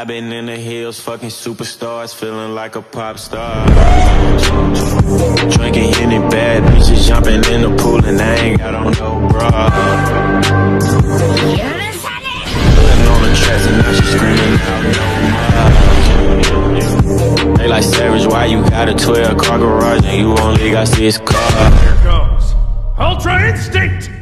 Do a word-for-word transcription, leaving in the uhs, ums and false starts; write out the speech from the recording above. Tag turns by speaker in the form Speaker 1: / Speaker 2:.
Speaker 1: I've been in the hills, fucking superstars, feeling like a pop star. Drinking any bad bitches, jumping in the pool, and I ain't got on no bra. Putting on the tracks and now she screaming out no more. They like, Savage, why you got a twelve car garage and you only got six cars?
Speaker 2: Here goes Ultra Instinct!